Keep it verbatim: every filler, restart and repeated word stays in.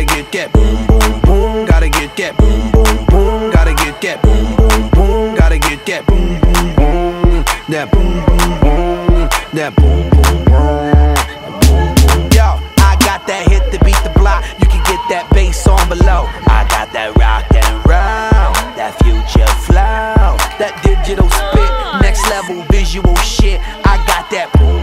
Gotta get that boom, boom, boom. Gotta get that boom, boom, boom. Gotta get that boom, boom, boom. Gotta get that boom, boom, boom. That boom, boom, boom. That boom, boom, boom. Yo, I got that hit to beat the block. You can get that bass on below. I got that rock and roll, that future flow, that digital spit, next level visual shit. I got that boom.